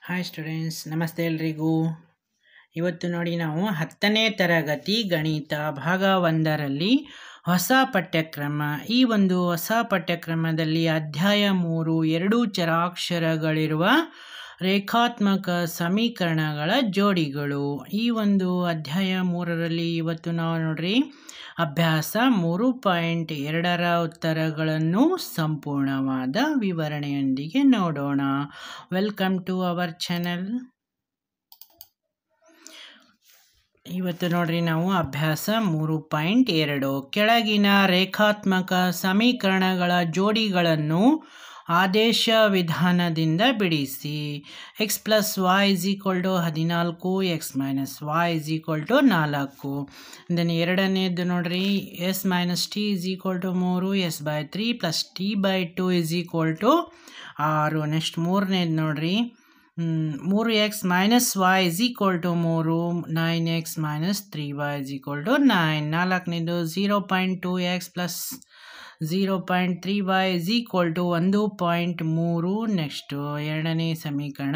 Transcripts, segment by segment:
Hi students, ನಮಸ್ತೆ ಎಲ್ರಿಗೂ. ಇವತ್ತು ನೋಡಿ ನಾವು 10ನೇ ತರಗತಿ ಗಣಿತ ಭಾಗ 1ರಲ್ಲಿ ಹೊಸ ಪಠ್ಯಕ್ರಮ. ಈ ಒಂದು ಹೊಸ ಪಠ್ಯಕ್ರಮದಲ್ಲಿ ಅಧ್ಯಾಯ 3 2 ಚರಾಕ್ಷರಗಳಿರುವ ರೇಖಾತ್ಮಕ ಸಮೀಕರಣಗಳ ಜೋಡಿಗಳು. ಈ ಒಂದು ಅಧ್ಯಾಯ 3ರಲ್ಲಿ ಇವತ್ತು ನಾವು ನೋಡ್ರಿ ಅಭ್ಯಾಸ 3.2ರ ಉತ್ತರಗಳನ್ನು ಸಂಪೂರ್ಣವಾದ ವಿವರಣೆಯೊಂದಿಗೆ ನೋಡೋಣ. Welcome to our channel. ಇವತ್ತು ನೋಡ್ರಿ ನಾವು ಅಭ್ಯಾಸ 3.2 ಕೆಳಗಿನ ರೇಖಾತ್ಮಕ ಸಮೀಕರಣಗಳ ಜೋಡಿಗಳನ್ನು ಆದೇಶ ವಿಧಾನದಿಂದ ಬಿಡಿಸಿ. x + y = 14, x - y = 4. Then ಎರಡನೇದು ನೋಡ್ರಿ s - t = 3, s/3 + t/2 = 6. Next ಮೂರನೇದು ನೋಡ್ರಿ 3x - y = 3, 9x - 3y = 9. ನಾಲ್ಕನೇದು 0.2x + 0.3y = 1.3. ನೆಕ್ಸ್ಟ್ ಎರಡನೇ ಸಮೀಕರಣ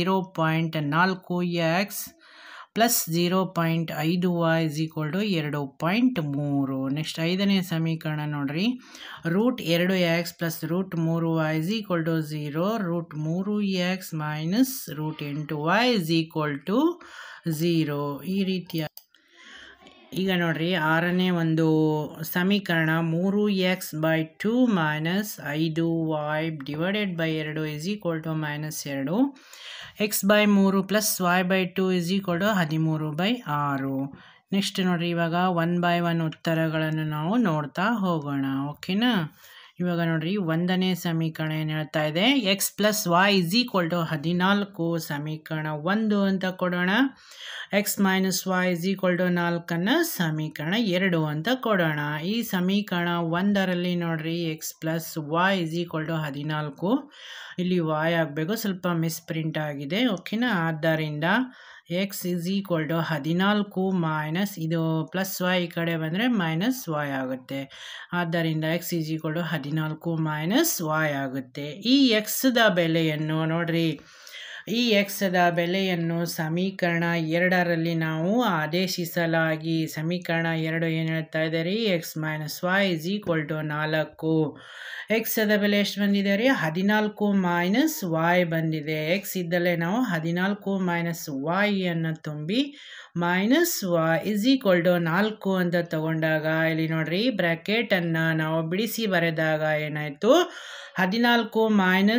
0.4x + 0.5y = 2.3. ನೆಕ್ಸ್ಟ್ ಐದನೇ ಸಮೀಕರಣ ನೋಡ್ರಿ √2x + √3y = 0, √3x - √8y = 0. ಈ ರೀತಿಯ ಈಗ ನೋಡ್ರಿ ಆರನೇ ಒಂದು ಸಮೀಕರಣ 3x/2 - 5y / 2 -2, x/3 + y/2 = 13/6. Next ನೋಡ್ರಿ ಇವಾಗ 1 by 1 ಉತ್ತರಗಳನ್ನು ನಾವು ನೋಡ್ತಾ ಹೋಗೋಣ. ಓಕೆನಾ? ಇವಾಗ ನೋಡ್ರಿ ಒಂದನೇ ಸಮೀಕರಣ ಏನು ಹೇಳ್ತಾ ಇದೆ, x + y = 14 ಸಮೀಕರಣ 1 ಅಂತ ಕೊಡೋಣ. x - y = 4 ಸಮೀಕರಣ 2 ಅಂತ ಕೊಡೋಣ. ಈ ಸಮೀಕರಣ 1ರಲ್ಲಿ ನೋಡ್ರಿ x + y = 14, ಇಲ್ಲಿ y ಆಗಬೇಕು, ಸ್ವಲ್ಪ ಮಿಸ್ಪ್ರಿಂಟ್ ಆಗಿದೆ. ಓಕೆನಾ? ಆದ್ದರಿಂದ x = 14 - ಇದು ಪ್ಲಸ್ y ಈ ಕಡೆ ಬಂದರೆ -y ಆಗುತ್ತೆ. ಆದ್ದರಿಂದ x = 14 - y ಆಗುತ್ತೆ. ಈ x ದ ಬೆಲೆಯನ್ನು ನೋಡ್ರಿ, ಈ x ದ ಬೆಲೆಯನ್ನು ಸಮೀಕರಣ 2ರಲ್ಲಿ ನಾವು ಆದೇಶಿಸಲಾಗಿ ಸಮೀಕರಣ 2 ಏನು ಹೇಳ್ತಾ ಇದೆ ರೀ, x - y = 4. x ದ ಬೆಲೆ ಎಷ್ಟು ಬಂದಿದೆ ರೀ, 14 - y ಬಂದಿದೆ. x ಇದ್ದಲ್ಲೇ ನಾವು 14 - y ಅನ್ನು ತುಂಬಿ -y = 4 ಅಂತ ತಗೊಂಡಾಗ ಇಲ್ಲಿ ನೋಡ್ರಿ ಬ್ರ್ಯಾಕೆಟನ್ನು ನಾವು ಬಿಡಿಸಿ ಬರೆದಾಗ ಏನಾಯಿತು, 14 - y - y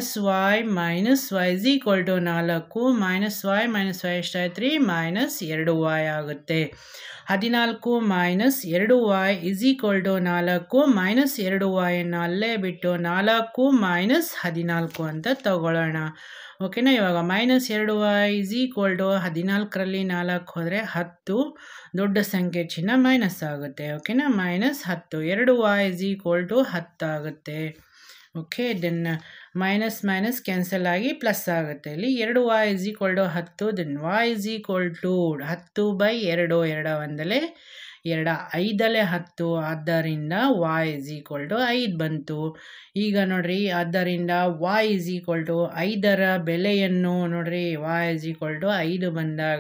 = 4, -y ಎಷ್ಟಾಯ್ತು ರೀ, -2y ಆಗುತ್ತೆ. 14 - 2y = 4, -2y ಅನ್ನು ಅಲ್ಲೇ ಬಿಟ್ಟು 4 - 14 ಅಂತ ತಗೊಳ್ಳೋಣ. ಓಕೆನಾ? ಇವಾಗ -2y = 14ರಲ್ಲಿ 4 ಹೋದರೆ 10, ದೊಡ್ಡ ಸಂಖ್ಯೆ ಚಿಹ್ನೆ ಮೈನಸ್ ಆಗುತ್ತೆ. ಓಕೆನಾ? -10, 2y = 10 ಆಗುತ್ತೆ. ಓಕೆ, ದೆನ್ ಮೈನಸ್ ಕ್ಯಾನ್ಸಲ್ ಆಗಿ ಪ್ಲಸ್ ಆಗುತ್ತೆ. ಇಲ್ಲಿ 2y = 10, ದೆನ್ y = 10/2, 2 ಒಂದಲೇ 2, 5 10, ಆದ್ದರಿಂದ y = 5 ಬಂತು. ಈಗ ನೋಡ್ರಿ ಆದ್ದರಿಂದ y = 5ರ ಬೆಲೆಯನ್ನು ನೋಡ್ರಿ, y = 5 ಬಂದಾಗ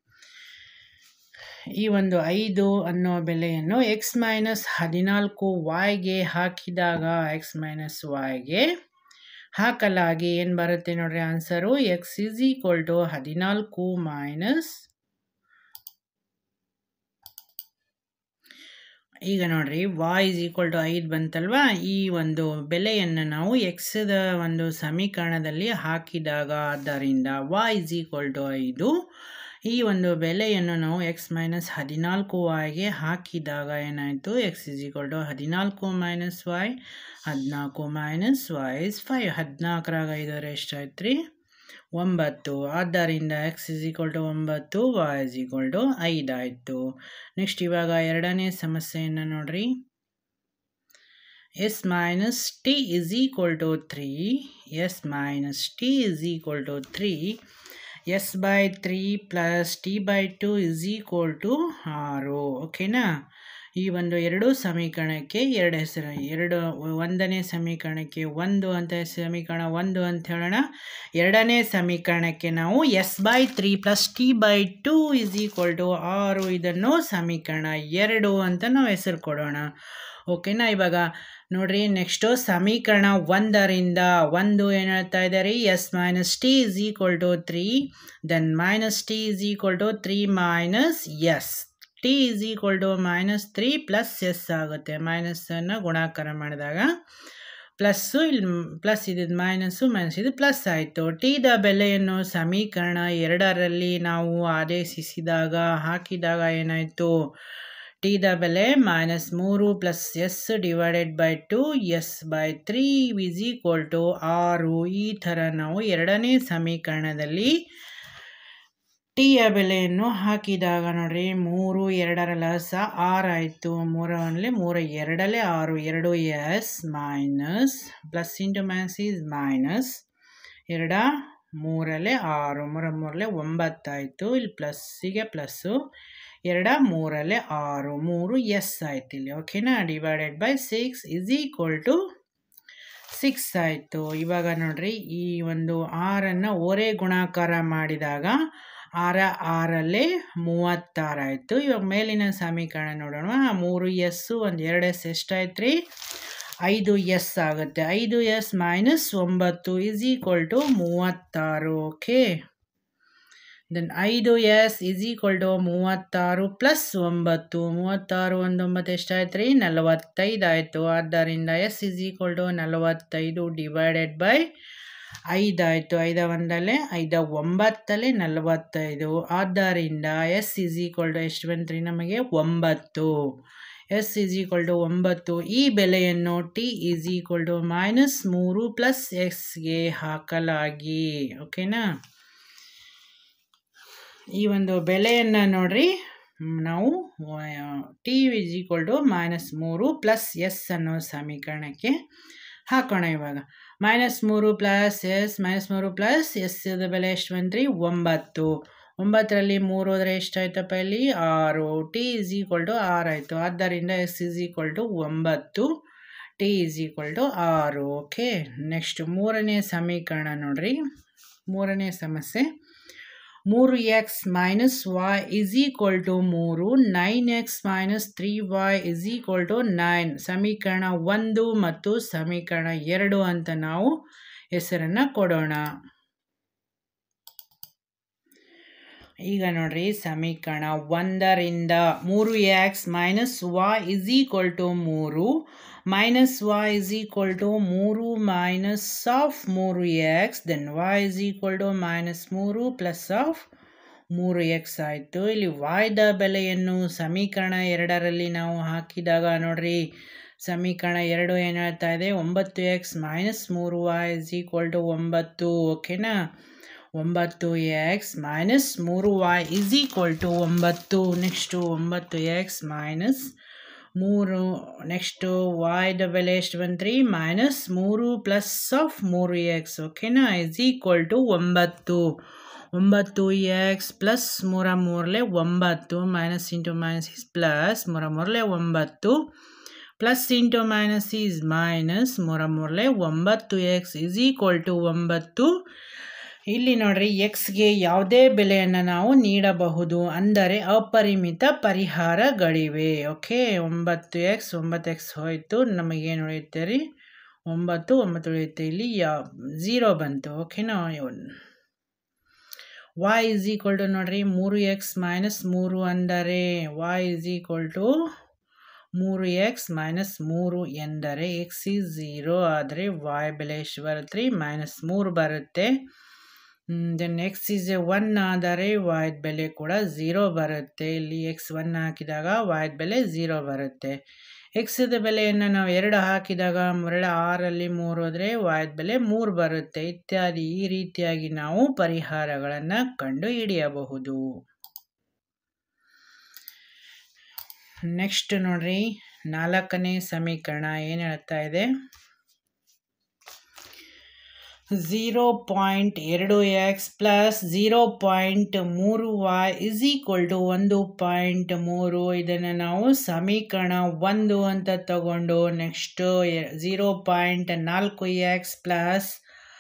ಈ ಒಂದು 5 ಅನ್ನೋ ಬೆಲೆಯನ್ನು x - 14yಗೆ ಹಾಕಿದಾಗ, x - yಗೆ ಹಾಕಲಾಗಿ ಏನು ಬರುತ್ತೆ ನೋಡ್ರಿ ಆನ್ಸರು, x = 14 ಈಗ ನೋಡ್ರಿ y = 5 ಬಂತಲ್ವಾ, ಈ ಒಂದು ಬೆಲೆಯನ್ನು ನಾವು x ದ ಒಂದು ಸಮೀಕರಣದಲ್ಲಿ ಹಾಕಿದಾಗ, ಆದ್ದರಿಂದ y = 5. ಈ ಒಂದು ಬೆಲೆಯನ್ನು ನಾವು x - 14yಗೆ ಹಾಕಿದಾಗ ಏನಾಯಿತು, x = 14 - y, 14 - y is 5. 14ರಾಗ 5 ಎಷ್ಟಾಯ್ತು ರೀ, 9. ಆದ್ದರಿಂದ x = 9, y = 5 ಆಯಿತು. ನೆಕ್ಸ್ಟ್ ಇವಾಗ ಎರಡನೇ ಸಮಸ್ಯೆಯನ್ನು ನೋಡ್ರಿ, s - t = 3, s - t = 3, s/3 + t/2 = 6. ಓಕೆನಾ? ಈ ಒಂದು ಎರಡು ಸಮೀಕರಣಕ್ಕೆ ಎರಡು ಹೆಸರು. ಒಂದನೇ ಸಮೀಕರಣಕ್ಕೆ 1 ಅಂತ ಸಮೀಕರಣ 1 ಅಂತ ಹೇಳೋಣ. ಎರಡನೇ ಸಮೀಕರಣಕ್ಕೆ ನಾವು s/3 + t/2 = 6 ಇದನ್ನು ಸಮೀಕರಣ 2 ಅಂತ ನಾವು ಹೆಸರು ಕೊಡೋಣ. ಓಕೆನಾ. ಇವಾಗ ನೋಡ್ರಿ, ನೆಕ್ಸ್ಟು ಸಮೀಕರಣ 1ರಿಂದ 1 ಏನು ಹೇಳ್ತಾ ಇದ್ದಾರೆ, s - t = 3, then -t = 3 - s, t -3 + s ಆಗುತ್ತೆ. ಮೈನಸ್ಸನ್ನು ಗುಣಾಕಾರ ಮಾಡಿದಾಗ ಪ್ಲಸ್ಸು, ಇಲ್ಲಿ ಪ್ಲಸ್ ಇದ್ದು ಮೈನಸ್ಸು, ಮೈನಸ್ ಇದು ಪ್ಲಸ್ ಆಯಿತು. ಟಿದ ಬೆಲೆಯನ್ನು ಸಮೀಕರಣ 2ರಲ್ಲಿ ನಾವು ಆದೇಶಿಸಿದಾಗ ಹಾಕಿದಾಗ ಏನಾಯಿತು, ಟಿದ ಬೆಲೆ -3 + s / 2 s/3 = 6. ಈ ಥರ ನಾವು ಎರಡನೇ ಸಮೀಕರಣದಲ್ಲಿ ಟಿಯ ಬೆಲೆಯನ್ನು ಹಾಕಿದಾಗ ನೋಡ್ರಿ, 3 2ರ ಲಸ 6 ಆಯಿತು. 3 1 3 2 6, 2 s minus plus into minus is minus, 2 3 6, 3 3 9 ಆಯಿತು. ಇಲ್ಲಿ ಪ್ಲಸ್ಸಿಗೆ ಪ್ಲಸ್ಸು, 2 3 6, 3 s ಆಯ್ತು ಇಲ್ಲಿ. ಓಕೆನಾ. /6 = 6 ಆಯಿತು. ಇವಾಗ ನೋಡ್ರಿ, ಈ ಒಂದು 6ಅನ್ನು ಓರೆ ಗುಣಾಕಾರ ಮಾಡಿದಾಗ 6 6 36 ಆಯಿತು. ಇವಾಗ ಮೇಲಿನ ಸಮೀಕರಣ ನೋಡೋಣ. 3 s 1 2 s ಎಷ್ಟಾಯ್ತು ರೀ, 5 s ಆಗುತ್ತೆ. 5s - 9 = 36. ಓಕೆ. Then 5s = 36 + 9. 36 1 9 ಎಷ್ಟಾಯ್ತು ರೀ, 45 ಆಯಿತು. ಆದ್ದರಿಂದ s = 45 / 5 ಆಯಿತು. 5 1 5 9 45. ಆದ್ದರಿಂದ s = ಎಷ್ಟು ಬಂತು ರೀ ನಮಗೆ, 9. s = 9. ಈ ಬೆಲೆಯನ್ನು t = -3 + xಗೆ ಹಾಕಲಾಗಿ. ಓಕೆನಾ. ಈ ಒಂದು ಬೆಲೆಯನ್ನು ನೋಡ್ರಿ, ನಾವು t = -3 + s ಅನ್ನೋ ಸಮೀಕರಣಕ್ಕೆ ಹಾಕೋಣ. ಇವಾಗ -3 + s, -3 + s ದ ಬೆಲೆ ಎಷ್ಟು ಬಂತು ರೀ, 9. 9ರಲ್ಲಿ 3 ಹೋದರೆ ಎಷ್ಟಾಯ್ತಪ್ಪ ಇಲ್ಲಿ, 6. t = 6 ಆಯಿತು. ಆದ್ದರಿಂದ s = 9, t = 6. ಓಕೆ. ನೆಕ್ಸ್ಟ್ ಮೂರನೇ ಸಮೀಕರಣ ನೋಡ್ರಿ, ಮೂರನೇ ಸಮಸ್ಯೆ. 3x - y = 3, 9x - 3y = 9 ಸಮೀಕರಣ 1 ಮತ್ತು ಸಮೀಕರಣ 2 ಅಂತ ನಾವು ಹೆಸರನ್ನು ಕೊಡೋಣ. ಈಗ ನೋಡ್ರಿ, ಸಮೀಕರಣ 1ರಿಂದ 3x - y = 3, -y = 3 - -3x, then y = -3 + 3x ಆಯಿತು. ಇಲ್ಲಿ yದ ಬೆಲೆಯನ್ನು ಸಮೀಕರಣ 2ರಲ್ಲಿ ನಾವು ಹಾಕಿದಾಗ ನೋಡ್ರಿ, ಸಮೀಕರಣ 2 ಏನು ಹೇಳ್ತಾ ಇದೆ, 9x - 3y = 9. ಓಕೆನಾ. 9x - 3y = 9. Next 9x - 3, next yದ ಬೆಲೆ ಎಷ್ಟು ಬಂತು ರೀ, -3 + 3x. ಓಕೆನಾ. = 9. 9x + 3 3 9, minus into minus is plus, 3 3 9, plus into minus is minus, 3 3 9x = 9. ಇಲ್ಲಿ ನೋಡ್ರಿ, ಎಕ್ಸ್ಗೆ ಯಾವುದೇ ಬೆಲೆಯನ್ನು ನಾವು ನೀಡಬಹುದು, ಅಂದರೆ ಅಪರಿಮಿತ ಪರಿಹಾರಗಳಿವೆ. ಓಕೆ. 9x 9x ಹೋಯಿತು, ನಮಗೇನು ಉಳಿಯುತ್ತೆ ರೀ, 9 9 ಉಳಿಯುತ್ತೆ. ಇಲ್ಲಿ 0 ಬಂತು. ಓಕೆನಾ. y = ನೋಡ್ರಿ, 3x - 3 ಅಂದರೆ y = 3x - 3 ಎಂದರೆ x is 0 ಆದರೆ y ಬೆಲೆ ಎಷ್ಟು ಬರುತ್ತೆ ರೀ, -3 ಬರುತ್ತೆ. ದೆನ್ x is 1 ಆದರೆ y ಬೆಲೆ ಕೂಡ 0 ಬರುತ್ತೆ. ಇಲ್ಲಿ x 1 ಹಾಕಿದಾಗ y ಬೆಲೆ 0 ಬರುತ್ತೆ. x ದ ಬೆಲೆಯನ್ನು ನಾವು 2 ಹಾಕಿದಾಗ 6ರಲ್ಲಿ 3 ಹೋದರೆ y ಬೆಲೆ 3 ಬರುತ್ತೆ. ಇತ್ಯಾದಿ. ಈ ರೀತಿಯಾಗಿ ನಾವು ಪರಿಹಾರಗಳನ್ನು ಕಂಡು ಹಿಡಿಯಬಹುದು. ನೆಕ್ಸ್ಟ್ ನೋಡ್ರಿ, 4ನೇ ಸಮೀಕರಣ ಏನು ಹೇಳ್ತಾ ಇದೆ, 0.2x plus 0.3y is equal to 1.3. ಇದನ್ನು ನಾವು ಸಮೀಕರಣ 1 ಅಂತ ತಗೊಂಡು next 0.4x plus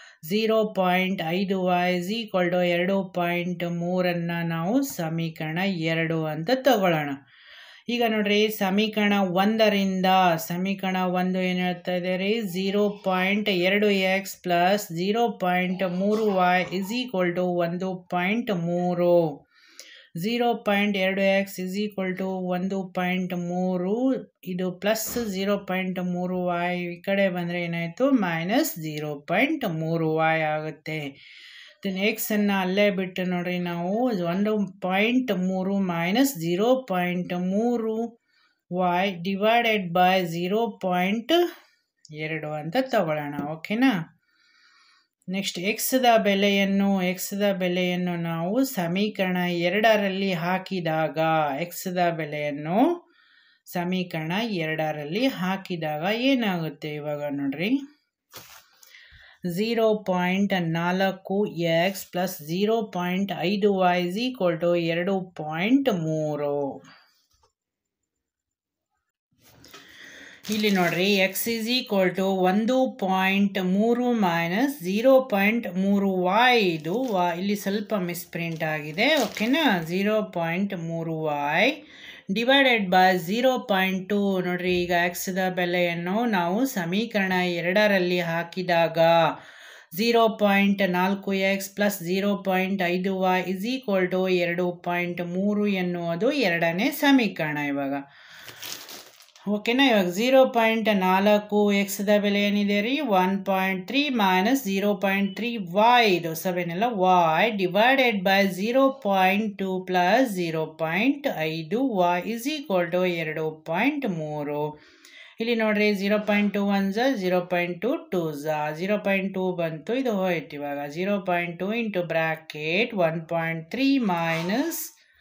0.5y is equal to 2.3 ನಾವು ಸಮೀಕರಣ 2 ಅಂತ ತಗೊಳ್ಳೋಣ. ಈಗ ನೋಡ್ರಿ ಸಮೀಕರಣ 1ರಿಂದ ಸಮೀಕರಣ 1 ಏನು ಹೇಳ್ತಾ ಇದೆ ರೀ, 0.2x plus 0.3y is equal to 1.3. 0.2x is equal to 1.3. ಇದು ಪ್ಲಸ್ 0.3y ಈ ಕಡೆ ಬಂದರೆ ಏನಾಯಿತು ಮೈನಸ್ 0.3y ಆಗುತ್ತೆ. ದೆನ್ ಎಕ್ಸ್ ಅನ್ನು ಅಲ್ಲೇ ಬಿಟ್ಟು ನೋಡ್ರಿ ನಾವು 1.3 ಮೈನಸ್ 0.3y ಡಿವೈಡೆಡ್ ಬೈ 0.2 ಅಂತ ತಗೊಳ್ಳೋಣ. ಓಕೆನಾ. ನೆಕ್ಸ್ಟ್ ಎಕ್ಸ್ದ ಬೆಲೆಯನ್ನು ನಾವು ಸಮೀಕರಣ 2ರಲ್ಲಿ ಹಾಕಿದಾಗ ಸಮೀಕರಣ 2ರಲ್ಲಿ ಹಾಕಿದಾಗ ಏನಾಗುತ್ತೆ ಇವಾಗ ನೋಡ್ರಿ, 0.4x plus 0.5y is equal to 2.3. ಇಲ್ಲಿ ನೋಡ್ರಿ x is equal to 1.3 minus 0.3y. ಇದು ಇಲ್ಲಿ ಸ್ವಲ್ಪ ಮಿಸ್ಪ್ರಿಂಟ್ ಆಗಿದೆ. ಓಕೆನಾ. 0.3y divided by 0.2. ನೋಡ್ರಿ ಈಗ ಎಕ್ಸ್ದ ಬೆಲೆಯನ್ನು ನಾವು ಸಮೀಕರಣ 2ರಲ್ಲಿ ಹಾಕಿದಾಗ 0.4x plus 0.5y is equal to 2.3 ಎನ್ನುವುದು 2ನೇ ಸಮೀಕರಣ ಇವಾಗ. ಓಕೆನಾ. ಇವಾಗ 0.4xದ ಬೆಲೆ ಏನಿದೆ ರೀ 1.3 ಮೈನಸ್ 0.3y ಇದು 7 ಎಲ್ಲ y divided by 0.2 plus 0.5y is equal to 2.3. ಇಲ್ಲಿ ನೋಡ್ರಿ 0.2 1 0.2 2 0.2 ಬಂತು, ಇದು ಹೋಯ್ತು. ಇವಾಗ 0.2 ಇಂಟು ಬ್ರಾಕೆಟ್ 1.3 ಮೈನಸ್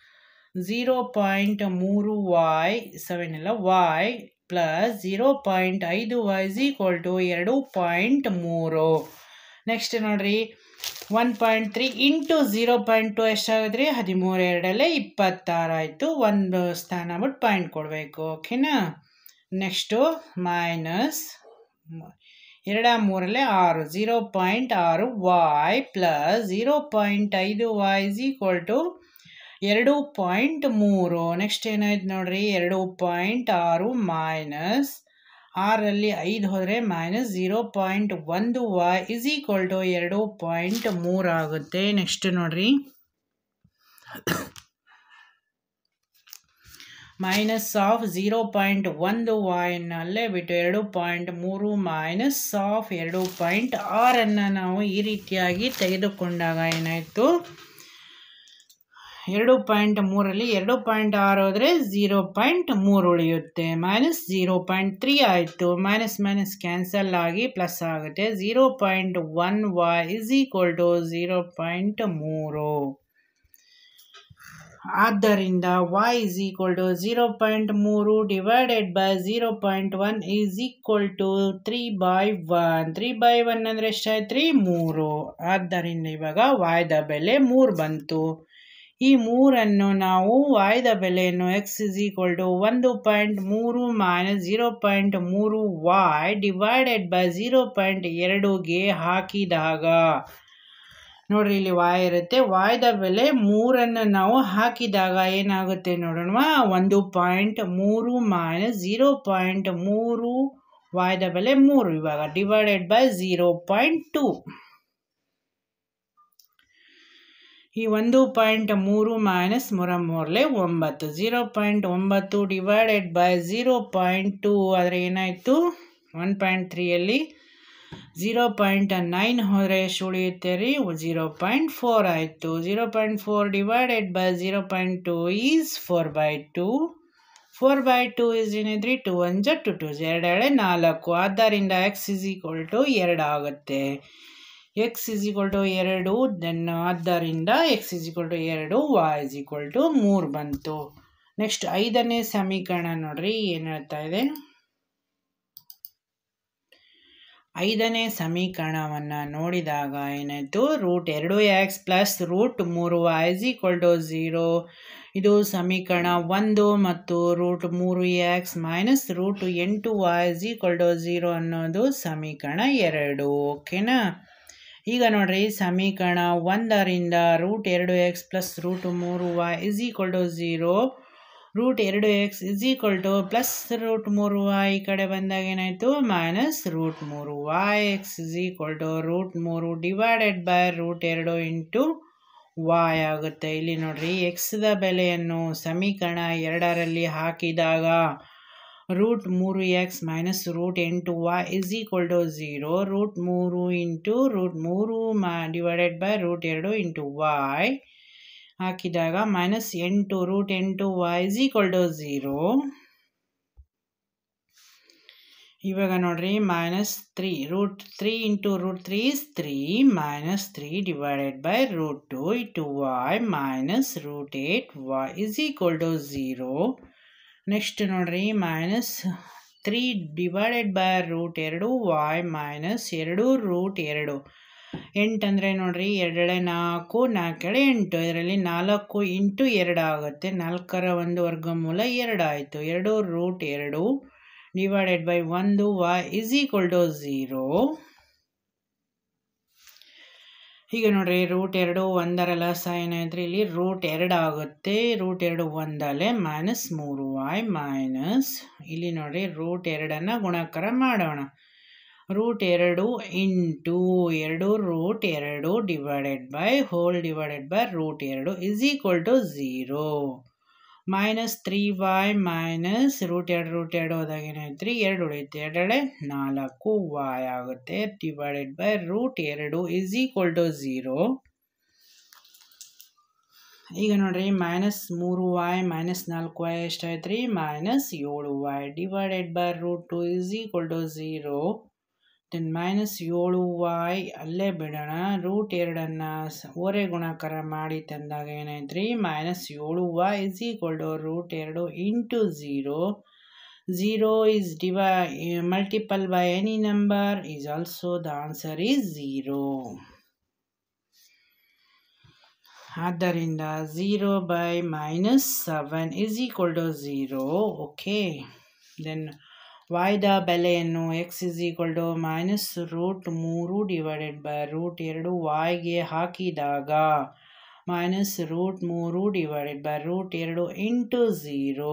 0.3y 7 ಎಲ್ಲ y plus 0.5y is equal to 2.3. Next ನೋಡ್ರಿ 1.3 ಇಂಟು 0.2 ಎಷ್ಟಾಗುತ್ತೆ 13 2 26 ಆಯಿತು. ಒಂದು ಸ್ಥಾನ ಬಿಟ್ಟು ಪಾಯಿಂಟ್ ಕೊಡಬೇಕು. ಓಕೆನಾ. Next minus 2 3 6 0.6y plus 0.5y is equal to 2.3. Next ಏನಾಯ್ತು ನೋಡ್ರಿ 2.6 ಮೈನಸ್ 6ರಲ್ಲಿ 5 ಹೋದರೆ minus 0.1y is equal to 2.3 ಆಗುತ್ತೆ. ನೆಕ್ಸ್ಟ್ ನೋಡ್ರಿ ಮೈನಸ್ ಆಫ್ 0.1y ನಲ್ಲೇ ಬಿಟ್ಟು 2.3 ಮೈನಸ್ ಆಫ್ 2.6 ನಾವು ಈ ರೀತಿಯಾಗಿ ತೆಗೆದುಕೊಂಡಾಗ ಏನಾಯಿತು 2.3ರಲ್ಲಿ 2.6 ಹೋದರೆ 0.3 ಉಳಿಯುತ್ತೆ. ಮೈನಸ್ 0.3 ಆಯಿತು. ಮೈನಸ್ ಮೈನಸ್ ಕ್ಯಾನ್ಸಲ್ ಆಗಿ ಪ್ಲಸ್ ಆಗುತ್ತೆ. 0.1y is equal to 0.3. ಆದ್ದರಿಂದ y is equal to 0.3 divided by 0.1 is equal to 3/1. 3/1 ಅಂದರೆ ಎಷ್ಟಾಯ್ತು ರೀ 3. ಆದ್ದರಿಂದ ಇವಾಗ yದ ಬೆಲೆ 3 ಬಂತು. ಈ 3ಅನ್ನು ನಾವು yದ ಬೆಲೆಯನ್ನು x is equal to 1.3 minus 0.3y divided by 0.2ಗೆ ಹಾಕಿದಾಗ ನೋಡ್ರಿ ಇಲ್ಲಿ y ಇರುತ್ತೆ. yದ ಬೆಲೆ 3ಅನ್ನು ನಾವು ಹಾಕಿದಾಗ ಏನಾಗುತ್ತೆ ನೋಡೋಣ 1.3 ಮೈನಸ್ 0.3 yದ ಬೆಲೆ 3 ಇವಾಗ ಡಿವೈಡೆಡ್ ಬೈ 0.2. ಈ 1.3 ಮೈನಸ್ 3 9 0.9 ಡಿವೈಡೆಡ್ ಬೈ 0.2 ಆದರೆ ಏನಾಯಿತು 1.3ಯಲ್ಲಿ 0.9 ಹೋದರೆ ಎಷ್ಟು ಉಳಿಯುತ್ತೆ ರೀ 0.4 ಆಯಿತು. 0.4 ಡಿವೈಡೆಡ್ ಬೈ 0.2 ಈಸ್ 4/2. 4/2 ಈಸ್ ಏನಿದ್ರಿ 2 1 2 2 2 4. ಆದ್ದರಿಂದ ಎಕ್ಸ್ ಇಸ್ ಈಕ್ವಲ್ ಟು 2 ಆಗುತ್ತೆ. x is equal to 2 then ಆದ್ದರಿಂದ x is equal to 2 y is equal to 3 ಬಂತು. ನೆಕ್ಸ್ಟ್ 5ನೇ ಸಮೀಕರಣ ನೋಡ್ರಿ ಏನು ಹೇಳ್ತಾ ಇದೆ ಐದನೇ ಸಮೀಕರಣವನ್ನು ನೋಡಿದಾಗ ಏನಾಯಿತು, √2x ಪ್ಲಸ್ √3y = 0. ಇದು ಸಮೀಕರಣ 1 ಮತ್ತು √3x ಮೈನಸ್ √8y = 0 ಅನ್ನೋದು ಸಮೀಕರಣ 2. ಓಕೆನಾ. ಈಗ ನೋಡ್ರಿ, ಸಮೀಕರಣ 1ರಿಂದ √2x plus √3y = 0. √2x plus √3y ಈ ಕಡೆ ಬಂದಾಗ ಏನಾಯಿತು, minus √3y. x √3 divided by √2 into y ಆಗುತ್ತೆ. ಇಲ್ಲಿ ನೋಡ್ರಿ, ಎಕ್ಸ್ದ ಬೆಲೆಯನ್ನು ಸಮೀಕರಣ 2ರಲ್ಲಿ ಹಾಕಿದಾಗ √3x minus √8y = 0. √3 into √3 divided by √2 into y ಹಾಕಿದಾಗ ಮೈನಸ್ 8 √8y = 0. ಇವಾಗ ನೋಡ್ರಿ, minus 3 √3 into √3 is 3 minus 3 divided by √2 into y minus √8y = 0. Next ನೋಡ್ರಿ, minus 3 divided by √2 y minus 2 √2. 8 ಅಂದರೆ ನೋಡ್ರಿ, 2 4 4 8. ಇದರಲ್ಲಿ 4 ಇಂಟು 2 ಆಗುತ್ತೆ. 4ರ ಒಂದು ವರ್ಗಮೂಲ 2 ಆಯಿತು. 2 √2 ಡಿವೈಡೆಡ್ ಬೈ 1 y = 0. ಈಗ ನೋಡ್ರಿ, √2 1ರ ಲಸ ಏನಾಯ್ತು, ಇಲ್ಲಿ √2 ಆಗುತ್ತೆ. √2 1 ಮೈನಸ್ 3y ಮೈನಸ್, ಇಲ್ಲಿ ನೋಡ್ರಿ √2 ಗುಣಾಕಾರ ಮಾಡೋಣ. √2 into 2 √2 divided by √2 = 0. Minus 3y minus √2 ಹೋದಾಗ ಏನಾಯ್ತು, 2 ಉಳಿಯುತ್ತೆ. 2 4y ಆಗುತ್ತೆ. Divided by √2 = 0. ಈಗ ನೋಡ್ರಿ, ಮೈನಸ್ 3y ಮೈನಸ್ 4y ಎಷ್ಟಾಯ್ತು ರೀ, minus 7y divided by √2 = 0. Then minus 7y ಅಲ್ಲೇ ಬಿಡೋಣ. √2 ಓರೆ ಗುಣಾಕಾರ ಮಾಡಿ ತಂದಾಗ ಏನಾಯ್ತು ರೀ, minus 7y = √2 into 0. 0 is multiple by any number is also the answer is 0. ಆದ್ದರಿಂದ 0 by minus 7 = 0. ಓಕೆ. ದೆನ್ yದ ಬೆಲೆಯನ್ನು x ಮೈನಸ್ √3 ಡಿವೈಡೆಡ್ ಬೈ √2 yಗೆ ಹಾಕಿದಾಗ minus √3 divided by √2 into 0.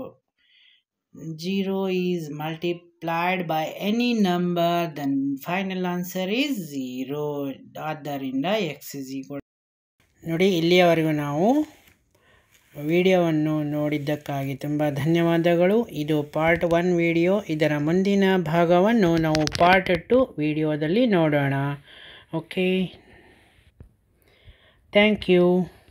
0 is multiplied by any number, then final answer is 0. ಆದ್ದರಿಂದ x ನೋಡಿ, ಇಲ್ಲಿಯವರೆಗೂ ನಾವು ವಿಡಿಯೋವನ್ನು ನೋಡಿದ್ದಕ್ಕಾಗಿ ತುಂಬ ಧನ್ಯವಾದಗಳು. ಇದು ಪಾರ್ಟ್ 1 ವಿಡಿಯೋ. ಇದರ ಮುಂದಿನ ಭಾಗವನ್ನು ನಾವು ಪಾರ್ಟ್ 2 ವಿಡಿಯೋದಲ್ಲಿ ನೋಡೋಣ. Okay, thank you.